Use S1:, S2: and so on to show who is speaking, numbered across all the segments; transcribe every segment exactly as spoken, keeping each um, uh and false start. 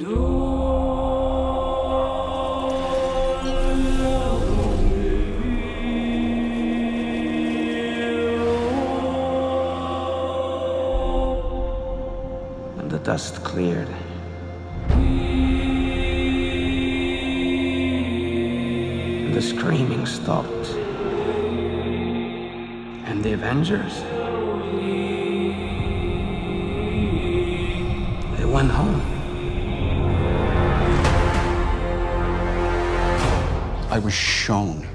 S1: And the dust cleared. And the screaming stopped. And the Avengers, they went home.
S2: I was shown.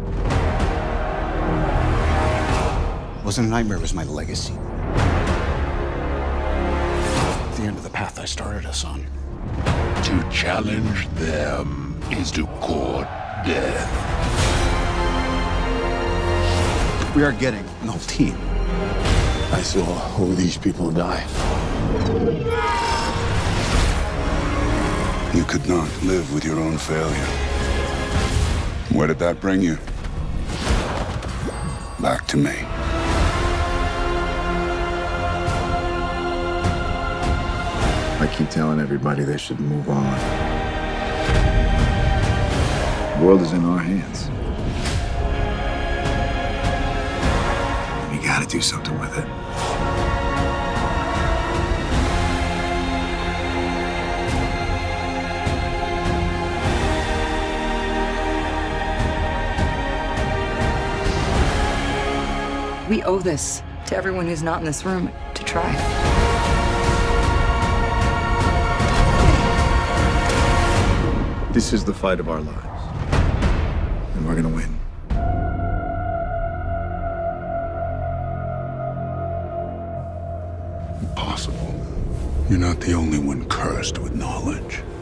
S2: It wasn't a nightmare, it was my legacy. The end of the path I started us on.
S3: To challenge them is to court death.
S2: We are getting no team.
S3: I saw all these people die.
S4: You could not live with your own failure. Where did that bring you? Back to me.
S5: I keep telling everybody they should move on. The world is in our hands. We gotta do something with it.
S6: We owe this to everyone who's not in this room to try.
S5: This is the fight of our lives. And we're gonna win.
S4: Impossible. You're not the only one cursed with knowledge.